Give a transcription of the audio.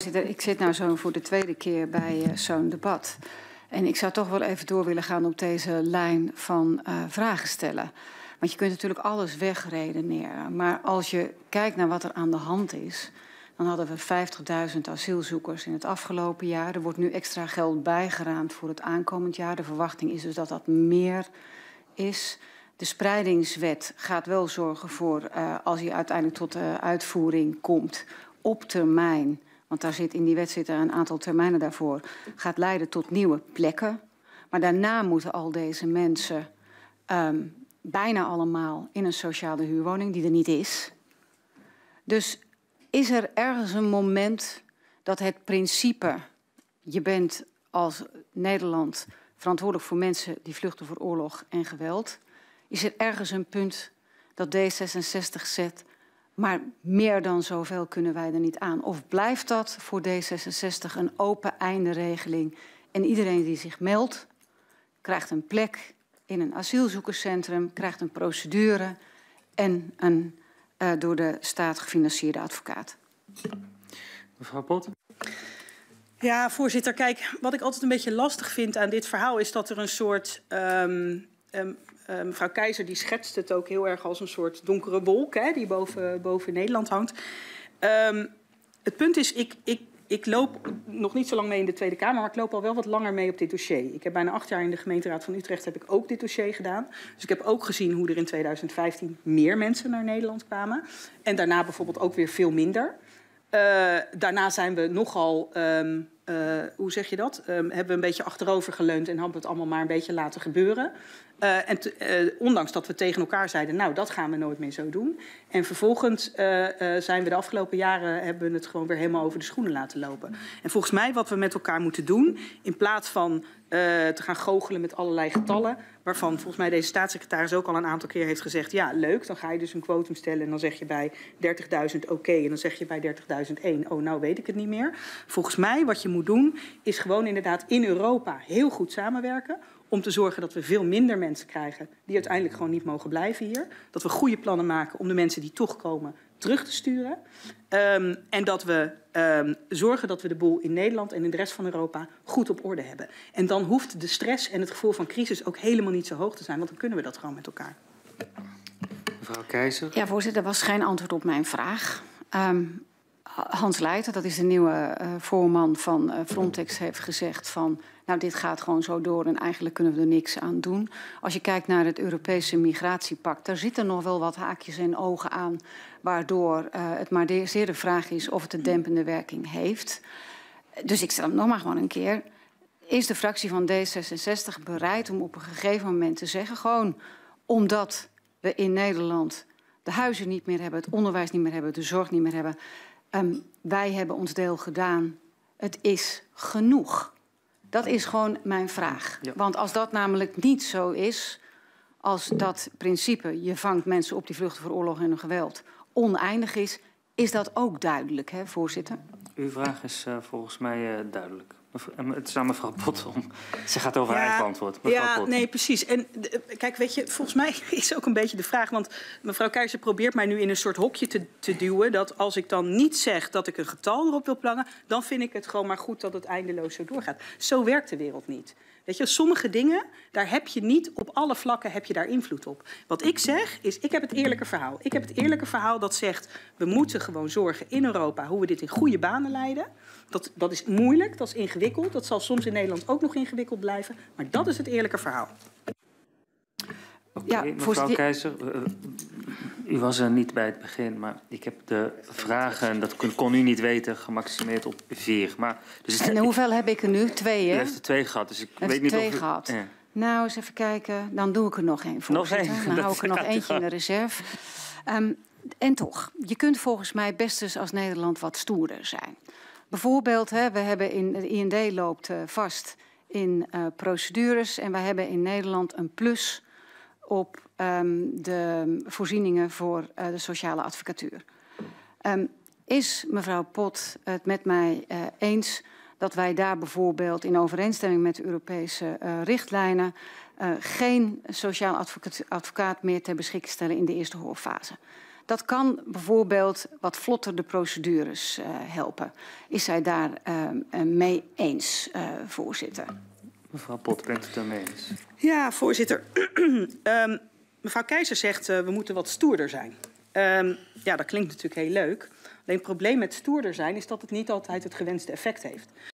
voorzitter, ik zit nou zo voor de tweede keer bij zo'n debat. En ik zou toch wel even door willen gaan op deze lijn van vragen stellen. Want je kunt natuurlijk alles wegredeneren. Maar als je kijkt naar wat er aan de hand is, dan hadden we 50.000 asielzoekers in het afgelopen jaar. Er wordt nu extra geld bijgeraamd voor het aankomend jaar. De verwachting is dus dat dat meer is. De spreidingswet gaat wel zorgen voor, als hij uiteindelijk tot uitvoering komt, op termijn, want daar zit in die wet zitten een aantal termijnen daarvoor, gaat leiden tot nieuwe plekken. Maar daarna moeten al deze mensen bijna allemaal in een sociale huurwoning die er niet is. Dus is er ergens een moment dat het principe, je bent als Nederland verantwoordelijk voor mensen die vluchten voor oorlog en geweld, is er ergens een punt dat D66 zet, maar meer dan zoveel kunnen wij er niet aan? Of blijft dat voor D66 een open einde regeling en iedereen die zich meldt krijgt een plek in een asielzoekerscentrum, krijgt een procedure en een door de staat gefinancierde advocaat? Mevrouw Pot. Ja, voorzitter. Kijk, wat ik altijd een beetje lastig vind aan dit verhaal is dat er een soort mevrouw Keizer die schetst het ook heel erg als een soort donkere wolk, hè, die boven Nederland hangt. Het punt is, ik loop nog niet zo lang mee in de Tweede Kamer, maar ik loop al wel wat langer mee op dit dossier. Ik heb bijna 8 jaar in de gemeenteraad van Utrecht heb ik ook dit dossier gedaan. Dus ik heb ook gezien hoe er in 2015 meer mensen naar Nederland kwamen. En daarna bijvoorbeeld ook weer veel minder. Daarna zijn we nogal, hoe zeg je dat? Hebben we een beetje achterover geleund en hebben we het allemaal maar een beetje laten gebeuren. Ondanks dat we tegen elkaar zeiden, nou, dat gaan we nooit meer zo doen. En vervolgens zijn we de afgelopen jaren, hebben we het gewoon weer helemaal over de schoenen laten lopen. En volgens mij wat we met elkaar moeten doen, in plaats van te gaan goochelen met allerlei getallen, waarvan volgens mij deze staatssecretaris ook al een aantal keer heeft gezegd, ja, leuk, dan ga je dus een quotum stellen en dan zeg je bij 30.000 oké, en dan zeg je bij 30.001, oh, nou weet ik het niet meer. Volgens mij wat je moet doen, is gewoon inderdaad in Europa heel goed samenwerken, om te zorgen dat we veel minder mensen krijgen die uiteindelijk gewoon niet mogen blijven hier. Dat we goede plannen maken om de mensen die toch komen terug te sturen. En dat we zorgen dat we de boel in Nederland en in de rest van Europa goed op orde hebben. En dan hoeft de stress en het gevoel van crisis ook helemaal niet zo hoog te zijn, want dan kunnen we dat gewoon met elkaar. Mevrouw Keizer. Ja, voorzitter, dat was geen antwoord op mijn vraag. Hans Leijten, dat is de nieuwe voorman van Frontex, heeft gezegd van, nou, dit gaat gewoon zo door en eigenlijk kunnen we er niks aan doen. Als je kijkt naar het Europese migratiepact, daar zitten nog wel wat haakjes en ogen aan, waardoor het maar zeer de vraag is of het een dempende werking heeft. Dus ik stel hem nog maar gewoon een keer. Is de fractie van D66 bereid om op een gegeven moment te zeggen, gewoon omdat we in Nederland de huizen niet meer hebben, het onderwijs niet meer hebben, de zorg niet meer hebben, wij hebben ons deel gedaan, het is genoeg. Dat is gewoon mijn vraag. Ja. Want als dat namelijk niet zo is, als dat principe, je vangt mensen op die vluchten voor oorlog en geweld, oneindig is dat ook duidelijk, hè, voorzitter? Uw vraag is volgens mij duidelijk. Het is aan mevrouw Pot om. Ze gaat over eigen antwoord. Ja, nee, precies. En kijk, weet je, volgens mij is ook een beetje de vraag, want mevrouw Keizer probeert mij nu in een soort hokje te duwen, dat als ik dan niet zeg dat ik een getal erop wil plannen, dan vind ik het gewoon maar goed dat het eindeloos zo doorgaat. Zo werkt de wereld niet. Weet je, sommige dingen, daar heb je niet op alle vlakken heb je daar invloed op. Wat ik zeg is, ik heb het eerlijke verhaal. Ik heb het eerlijke verhaal dat zegt, we moeten gewoon zorgen in Europa hoe we dit in goede banen leiden. Dat is moeilijk, dat is ingewikkeld. Dat zal soms in Nederland ook nog ingewikkeld blijven. Maar dat is het eerlijke verhaal. Ja, mevrouw Keizer, u was er niet bij het begin, maar ik heb de vragen, en dat kon u niet weten, gemaximeerd op 4. Maar, dus en hoeveel heb ik er nu? 2, hè? U heeft er 2 gehad, dus ik weet niet of u... 2 gehad. Ja. Nou, eens even kijken. Dan doe ik er nog 1, voorzitter. Nog 1? Dan hou ik er nog eentje in de reserve. En toch, je kunt volgens mij best eens als Nederland wat stoerder zijn. Bijvoorbeeld, hè, we hebben de IND loopt vast in procedures en we hebben in Nederland een plus op de voorzieningen voor de sociale advocatuur. Is mevrouw Pot het met mij eens dat wij daar bijvoorbeeld in overeenstemming met de Europese richtlijnen geen sociaal advocaat meer ter beschikking stellen in de eerste hoorfase? Dat kan bijvoorbeeld wat vlotter de procedures helpen. Is zij daar mee eens, voorzitter? Mevrouw Pot, bent u het daarmee eens? Ja, voorzitter. Mevrouw Keizer zegt we moeten wat stoerder zijn. Ja, dat klinkt natuurlijk heel leuk. Alleen het probleem met stoerder zijn is dat het niet altijd het gewenste effect heeft.